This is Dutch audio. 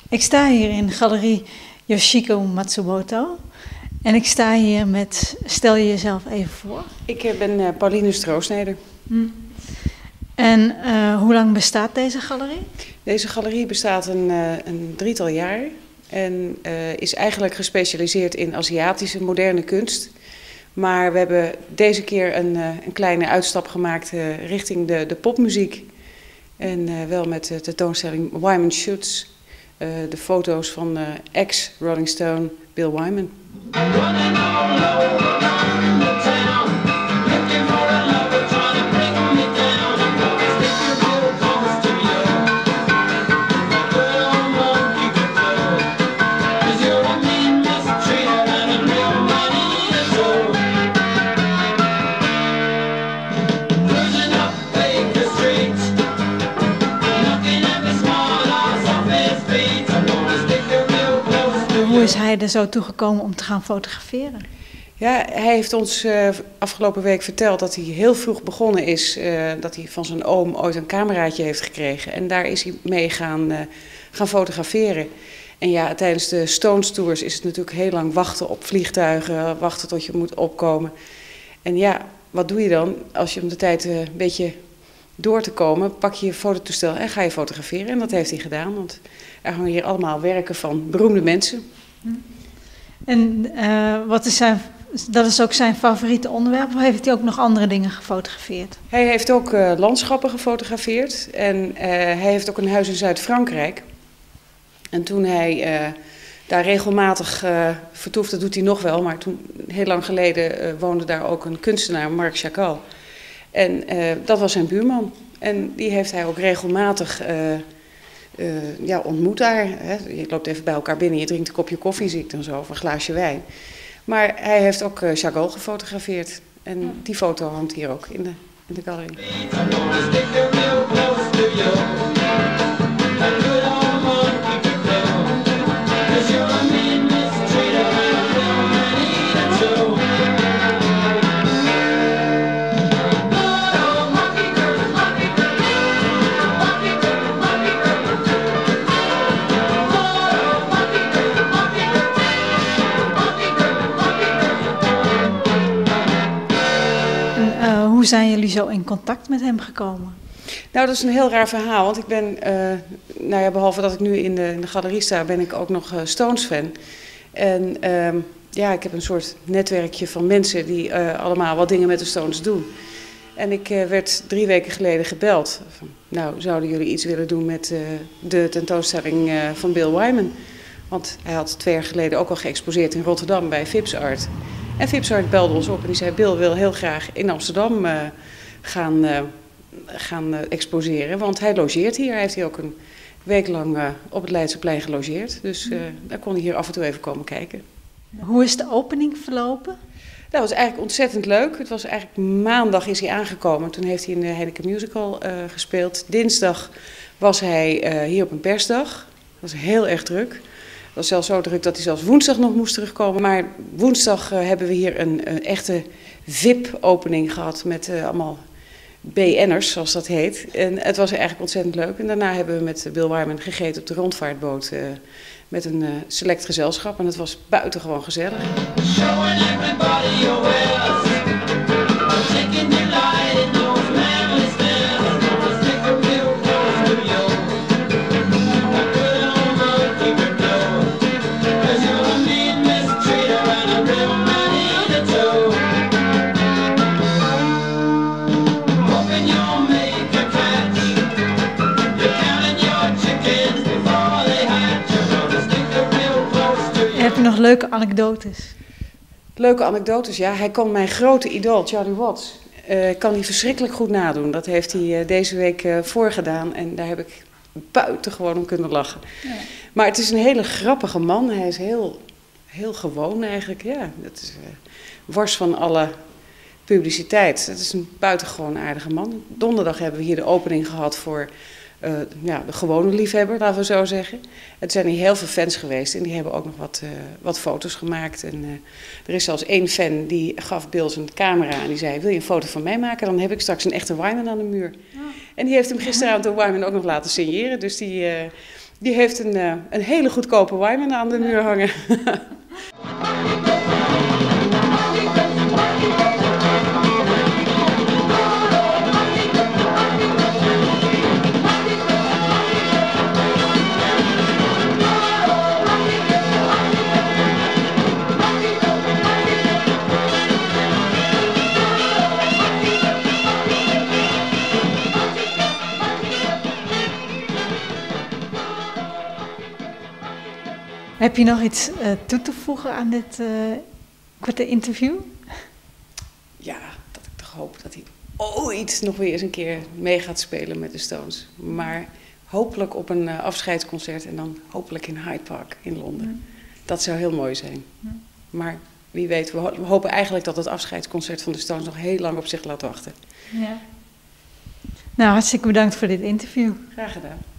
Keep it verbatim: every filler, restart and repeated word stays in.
Ik sta hier in galerie Yoshiko Matsumoto en ik sta hier met, stel je jezelf even voor. Ik ben uh, Pauline Stroosneder. Hmm. En uh, hoe lang bestaat deze galerie? Deze galerie bestaat een, uh, een drietal jaar en uh, is eigenlijk gespecialiseerd in Aziatische moderne kunst. Maar we hebben deze keer een, uh, een kleine uitstap gemaakt uh, richting de, de popmuziek. En uh, wel met de tentoonstelling Wyman Shoots. Uh, de foto's van uh, ex-Rolling Stone Bill Wyman. Hoe is hij er zo toegekomen om te gaan fotograferen? Ja, hij heeft ons uh, afgelopen week verteld dat hij heel vroeg begonnen is. Uh, dat hij van zijn oom ooit een cameraatje heeft gekregen. En daar is hij mee gaan, uh, gaan fotograferen. En ja, tijdens de Stones Tours is het natuurlijk heel lang wachten op vliegtuigen. Wachten tot je moet opkomen. En ja, wat doe je dan als je om de tijd uh, een beetje door te komen? Pak je je fototoestel en ga je fotograferen. En dat heeft hij gedaan, want er hangen hier allemaal werken van beroemde mensen. En uh, wat is zijn, dat is ook zijn favoriete onderwerp, of heeft hij ook nog andere dingen gefotografeerd? Hij heeft ook uh, landschappen gefotografeerd en uh, hij heeft ook een huis in Zuid-Frankrijk. En toen hij uh, daar regelmatig uh, vertoefde, dat doet hij nog wel, maar toen heel lang geleden uh, woonde daar ook een kunstenaar, Marc Chagall. En uh, dat was zijn buurman en die heeft hij ook regelmatig uh, Uh, ja, ontmoet daar. Hè. Je loopt even bij elkaar binnen, je drinkt een kopje koffie, zie ik dan zo, of een glaasje wijn. Maar hij heeft ook uh, Chagall gefotografeerd. En die foto hangt hier ook in de, in de galerie. Hoe zijn jullie zo in contact met hem gekomen? Nou, dat is een heel raar verhaal, want ik ben, uh, nou ja, behalve dat ik nu in de, in de galerie sta, ben ik ook nog uh, Stones-fan. En uh, ja, ik heb een soort netwerkje van mensen die uh, allemaal wat dingen met de Stones doen. En ik uh, werd drie weken geleden gebeld. Van, nou, zouden jullie iets willen doen met uh, de tentoonstelling uh, van Bill Wyman? Want hij had twee jaar geleden ook al geëxposeerd in Rotterdam bij Vipsart. En Vipsart belde ons op en die zei, Bill wil heel graag in Amsterdam uh, gaan, uh, gaan uh, exposeren. Want hij logeert hier. Hij heeft hier ook een week lang uh, op het Leidseplein gelogeerd. Dus uh, daar kon hij hier af en toe even komen kijken. Hoe is de opening verlopen? Dat was eigenlijk ontzettend leuk. Het was eigenlijk maandag is hij aangekomen. Toen heeft hij in de Heineken Musical uh, gespeeld. Dinsdag was hij uh, hier op een persdag. Dat was heel erg druk. Het was zelfs zo druk dat hij zelfs woensdag nog moest terugkomen. Maar woensdag uh, hebben we hier een, een echte V I P-opening gehad met uh, allemaal B N'ers, zoals dat heet. En het was eigenlijk ontzettend leuk. En daarna hebben we met Bill Wyman gegeten op de rondvaartboot uh, met een uh, select gezelschap. En het was buitengewoon gezellig. Heb je nog leuke anekdotes? Leuke anekdotes, ja. Hij kan mijn grote idool, Charlie Watts, uh, kan hij verschrikkelijk goed nadoen. Dat heeft hij uh, deze week uh, voorgedaan en daar heb ik buitengewoon om kunnen lachen. Ja. Maar het is een hele grappige man. Hij is heel, heel gewoon eigenlijk. Ja, dat is uh, wars van alle publiciteit. Het is een buitengewoon aardige man. Donderdag hebben we hier de opening gehad voor uh, ja, de gewone liefhebber, laten we zo zeggen. Het zijn hier heel veel fans geweest en die hebben ook nog wat, uh, wat foto's gemaakt. En, uh, er is zelfs één fan die gaf Bill zijn camera en die zei: wil je een foto van mij maken? Dan heb ik straks een echte Wyman aan de muur. Oh. En die heeft hem gisteravond door Wyman ook nog laten signeren. Dus die, uh, Die heeft een, uh, een hele goedkope Wyman aan de muur hangen. Heb je nog iets uh, toe te voegen aan dit uh, korte interview? Ja, dat ik toch hoop dat hij ooit nog weer eens een keer mee gaat spelen met de Stones. Maar hopelijk op een uh, afscheidsconcert en dan hopelijk in Hyde Park in Londen. Mm. Dat zou heel mooi zijn. Mm. Maar wie weet, we, ho we hopen eigenlijk dat het afscheidsconcert van de Stones nog heel lang op zich laat wachten. Ja. Nou, hartstikke bedankt voor dit interview. Graag gedaan.